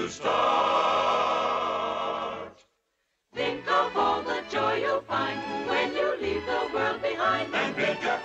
start. Think of all the joy you'll find when you leave the world behind and bid your